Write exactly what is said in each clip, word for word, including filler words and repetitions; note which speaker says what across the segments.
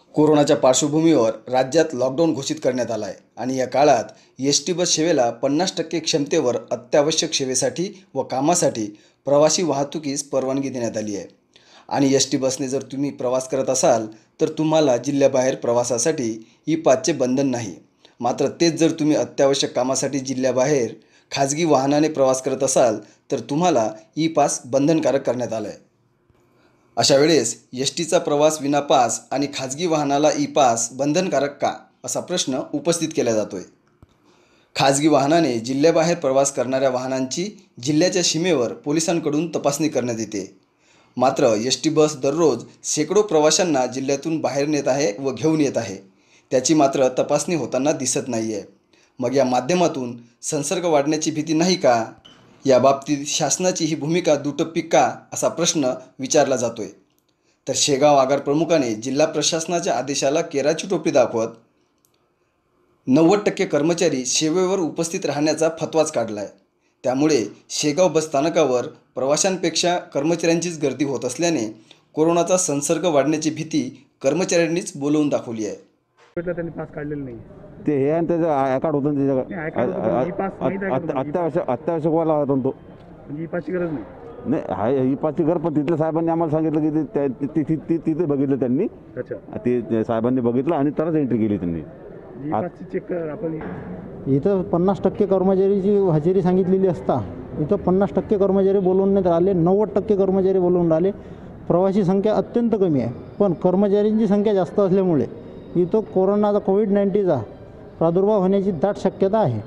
Speaker 1: कोरोनाच्या पार्श्वभूमीवर राज्यात लॉकडाऊन घोषित करण्यात आला आहे आणि या काळात एस टी बस सेवेला पन्नास टक्के क्षमतेवर अत्यावश्यक सेवेसाठी व कामासाठी प्रवासी वाहतुकीस परवानगी देण्यात आली आहे। आणि एस टी बसने जर तुम्ही प्रवास करत असाल तर तुम्हाला जिल्ह्याबाहेर प्रवासासाठी ई पासचे बंधन नाही। मात्र तेच जर तुम्ही अत्यावश्यक कामासाठी जिल्ह्याबाहेर खाजगी वाहनाने प्रवास करत असाल तर तुम्हाला ई पास बंधनकारक करण्यात आलं आहे। अशा वेळेस एस टीचा प्रवास विना पास आणि खाजगी वाहनाला ई पास बंधनकारक का असा प्रश्न उपस्थित केला जातोय। खाजगी वाहनाने जिल्ह्याबाहेर प्रवास करणाऱ्या वाहनांची जिल्ह्याच्या सीमेवर पोलिसांकडून तपासणी करण्यात येते। मात्र एस टी बस दररोज शेकडो प्रवाशांना जिल्ह्यातून बाहेर नेत आहे व घेऊन येत आहे, त्याची मात्र तपासणी होताना दिसत नाही आहे। मग या माध्यमातून संसर्ग वाढण्याची भीती नाही का? या बाबतीत शासनाची ही भूमिका दुटप्पी का असा प्रश्न विचारला जातोय। तर शेगाव आगार प्रमुखाने जिल्हा प्रशासनाच्या आदेशाला केराची टोपी दाखवत नव्वद टक्के कर्मचारी सेवेवर उपस्थित राहण्याचा फतवाच काढला आहे। त्यामुळे शेगाव बस स्थानकावर प्रवाशांपेक्षा कर्मचाऱ्यांचीच गर्दी होत असल्याने कोरोनाचा संसर्ग वाढण्याची भीती कर्मचाऱ्यांनीच बोलवून दाखवली आहे।
Speaker 2: त्यांनी पास काढलेलं नाही
Speaker 3: ते हे आणि त्याचं आय कार्ड होतं त्याच्या अत्यावश्यक अत्यावश्यक वाला होता तो,
Speaker 2: ई पासची गरज नाही
Speaker 3: नाही आहे ई पासची गरज। पण तिथल्या साहेबांनी आम्हाला सांगितलं की ते तिथे तिथे बघितलं त्यांनी,
Speaker 2: अच्छा
Speaker 3: ते साहेबांनी बघितलं आणि तरच एंट्री केली त्यांनी।
Speaker 2: ई पासची चेक आपण
Speaker 4: इथं पन्नास टक्के कर्मचारीची हजेरी सांगितलेली असता इथं पन्नास टक्के कर्मचारी बोलवण्यात आले, नव्वद टक्के कर्मचारी बोलवून राहिले। प्रवासी संख्या अत्यंत कमी आहे, पण कर्मचाऱ्यांची संख्या जास्त असल्यामुळे इथं कोरोनाचा कोविड नाईन्टीनचा प्रादुर्भाव होण्याची दाट शक्यता आहे।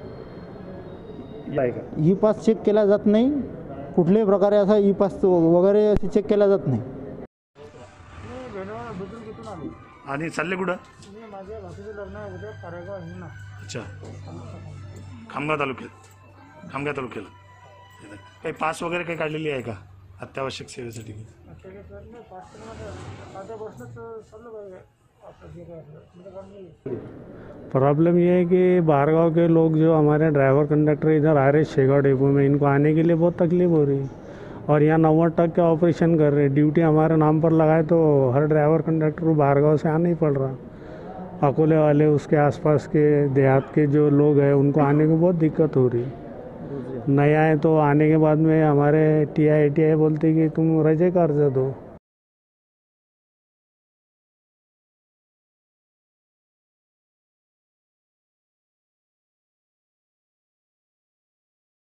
Speaker 4: ई पास चेक केला जात नाही, कुठल्याही प्रकारे असा ई पास वगैरे चेक केला जात नाही।
Speaker 2: आणि चालले कुठं?
Speaker 4: माझ्या भाषेचं लग्न आहे उद्या पारेगाव आहे ना।
Speaker 2: अच्छा, खामगाव तालुक्यात खामगाव तालुक्याला काही पास वगैरे काही काढलेली आहे का अत्यावश्यक सेवेसाठी?
Speaker 5: प्रॉब्लम ये है कि बाहर गाँव के लोग जो हमारे ड्राइवर कंडक्टर इधर आ रहे शेगाव डेपो में, इनको आने के लिए बहुत तकलीफ हो रही है और यहाँ नव्वद टक्के ऑपरेशन कर रहे हैं। ड्यूटी हमारे नाम पर लगाए तो हर ड्राइवर कंडक्टर को बाहर गाँव से आना ही पड़ रहा। अकोले वाले उसके आसपास के देहात के जो लोग हैं उनको आने को बहुत दिक्कत हो रही है। नया है तो आने के बाद में हमारे टी आई टी आई बोलते कि तुम रजे कर्ज दो,